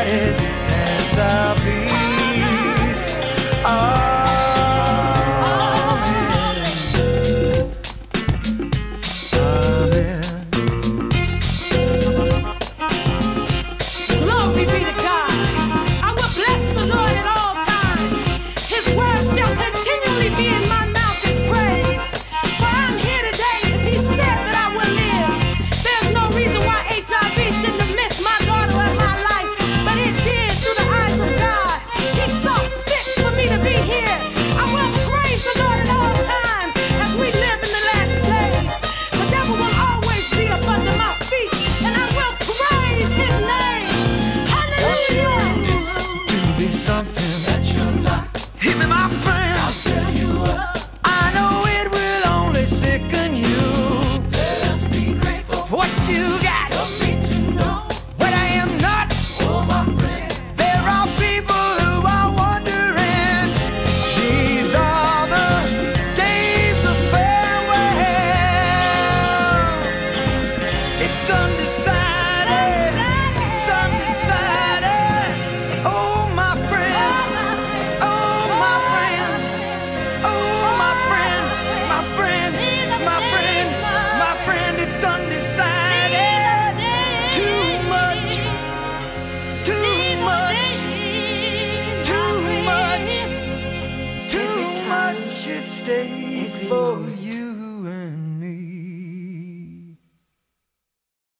undivided as our peace. Amen. Amen. Glory be to God. I will bless the Lord at all times. His word shall continually be in my mouth, his praise. For I'm here today because he said that I will live. There's no reason why HIV shouldn't have missed my daughter and my life, but it did through the eyes of God. He saw fit for me to be here. I will praise the Lord at all times as we live in the last days. The devil will always be up under my feet, and I will praise his name. Hallelujah. To be something that you're not. Hear me, my friend. I'll tell you what. I know it will only sicken you. Let us be grateful for what you got. Help me to know what I am not. Oh, my friend. There are people who are wondering. These are the days of farewell. It's undecided. It's undecided. Oh, my friend. Oh, my friend. Oh, my friend. My friend. My friend. My friend. It's undecided. Too much. Too much. Too much. Too much at stake for you.